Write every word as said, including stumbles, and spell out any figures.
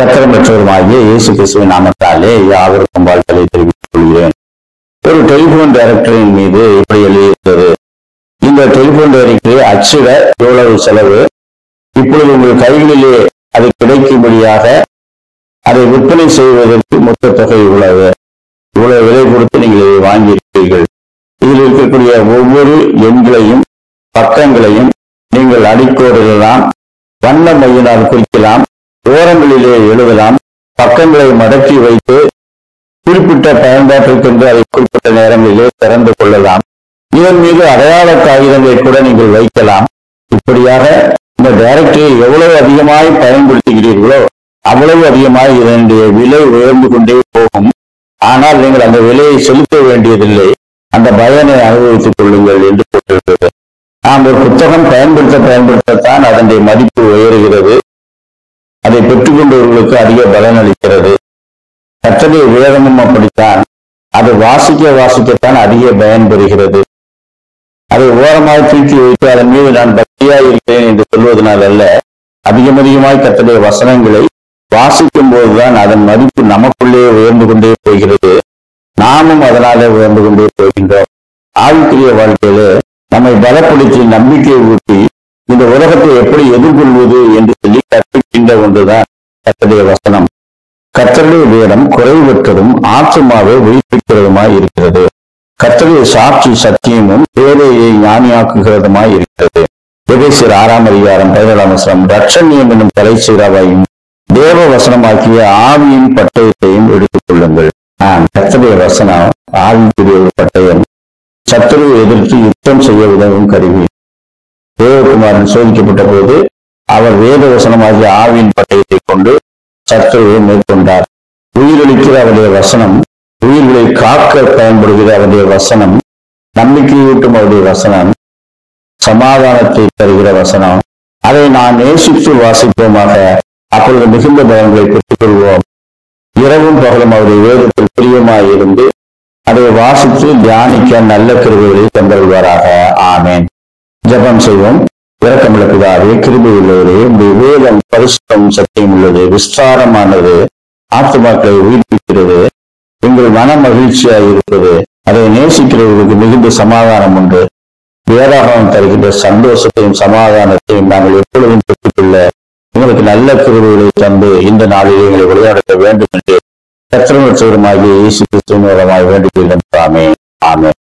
கர்த்தரும் பெற்றோருமாகிய இயேசு கிறிஸ்துவின் நாமத்தாலே யாவருக்கும் வாழ்த்துக்களை தெரிவித்துக் கொள்கிறேன். ஒரு டெலிபோன் டைரக்டரின் மீது இப்படி எழுதியிருக்கிறது. இந்த டெலிபோன் டைரக்டரை அச்சிட எவ்வளவு செலவு, இப்பொழுது உங்கள் கைகளிலே அது கிடைக்கும்படியாக அதை விற்பனை செய்வதற்கு மொத்த தொகை இவ்வளவு இவ்வளவு விலை கொடுத்து நீங்கள் இதை வாங்கியிருக்கிறீர்கள். இதில் இருக்கக்கூடிய ஒவ்வொரு எண்களையும் பக்கங்களையும் நீங்கள் அடிக்கோடலாம், வண்ண மையினால் குறிக்கலாம், ஓரங்களிலே எழுதலாம், பக்கங்களை மடக்கி வைத்து குறிப்பிட்ட பயன்பாட்டிற்கென்று அதை குறிப்பிட்ட நேரங்களிலே திறந்து கொள்ளலாம். இதன் மீது அடையாள காகிதங்களை கூட நீங்கள் வைக்கலாம். இப்படியாக இந்த டைரக்டரியை எவ்வளவு அதிகமாய் பயன்படுத்துகிறீர்களோ அவ்வளவு அதிகமாக இதனுடைய விலை உயர்ந்து கொண்டே போகும். ஆனால் நீங்கள் அந்த விலையை செலுத்த வேண்டியதில்லை, அந்த பயனை அனுபவித்துக் கொள்ளுங்கள் என்று போட்டிருக்கிறது. நாம் ஒரு புத்தகம் பயன்படுத்த பயன்படுத்தத்தான் அதனுடைய மதிப்பு உயர்கிறது, அதை பெற்றுக்கொண்டவர்களுக்கு அதிக பலன் அளிக்கிறது. கர்த்தருடைய வேதமும் அப்படித்தான், அது வாசிக்க வாசிக்கத்தான் அதிக பயன் பெறுகிறது. அதை ஓரமாக தூக்கி வைத்து அதன் மீது நான் பக்தியாய் இருக்கிறேன் என்று சொல்வதனால் அல்ல, அதிகம் அதிகமாய் கர்த்தருடைய வசனங்களை வாசிக்கும் போதுதான் அதன் மதிப்பு நமக்குள்ளே உயர்ந்து கொண்டே போகிறது, நாமும் அதனாலே உயர்ந்து கொண்டே போகின்றோம். ஆவிக்குரிய வாழ்க்கையில நம்மை பலப்படுத்தி நம்பிக்கையை ஊட்டி இந்த உலகத்தை எப்படி எதிர்கொள்வது என்று சொல்லி கற்பிக்கின்ற ஒன்றுதான் கர்த்தருடைய வசனம். கர்த்தருடைய வேதம் குறைவற்றதும் ஆத்துமாவை உயிர்ப்பிக்கிறதுமாய் இருக்கிறது. கர்த்தருடைய சாட்சி சத்தியமும் பேரையை ஞானியாக்குகிறதுமாய் இருக்கிறது. எபேசியர் ஆறாம் அதிகாரம் பதினேழாம் வசனம், ரட்சணியம் என்னும் தலை சீராவையும் தேவ வசனமாக்கிய ஆவியின் பட்டயத்தையும் எடுத்துக் கொள்ளுங்கள். நான் கர்த்தருடைய வசனம் ஆவிக்குரிய ஒரு பட்டயம், சத்துருவை எதிர்த்து யுத்தம் செய்ய உதவும் கருவி. தேவகுமாரன் சோதிக்கப்பட்ட போது அவர் வேத வசனமாகிய ஆவியின் பட்டயத்தை கொண்டு சத்துருவை மேற்கொண்டார். உயிரளிக்கிற அவருடைய வசனம், உயிர்களை காக்க பயன்படுகிற அவருடைய வசனம், நம்பிக்கையூட்டும் அவருடைய வசனம், சமாதானத்தை தருகிற வசனம். அதை நான் நேசித்து வாசிப்போமாக, அப்பொழுது மிகுந்த பலன்களை பெற்றுக் கொள்வோம். இரவும் பகலும் அவருடைய வேதத்தில் பிரியமாய் இருந்து அதை வாசித்து தியானிக்க நல்ல கிருபைகளை தந்தருள்வாராக. ஆமேன். ஜெபம் செய்வோம். இரக்கமுள்ள பிதாவே, கிருபை உள்ளவரே, உங்களுடைய வேதம் பரிசுத்தம் சத்தியம் உள்ளது, விஸ்தாரமானது, ஆத்துமாக்களை உயிர்ப்பிக்கிறது, எங்கள் மன மகிழ்ச்சியாய் இருக்கிறது. அதை நேசிக்கிறவர்களுக்கு மிகுந்த சமாதானம் உண்டு. வேதாகமம் தருகின்ற சந்தோஷத்தையும் சமாதானத்தையும் நாங்கள் எப்பொழுதும் பெற்றுக்கொள்ள உங்களுக்கு நல்ல கிருபைகளை தந்து இந்த நாளில் எங்களை விளையாட வேண்டும் என்று கர்த்தருமாகிய இயேசு கிறிஸ்துவின் மூலமாய் வேண்டுகிறோம். ஆமென். ஆமென்.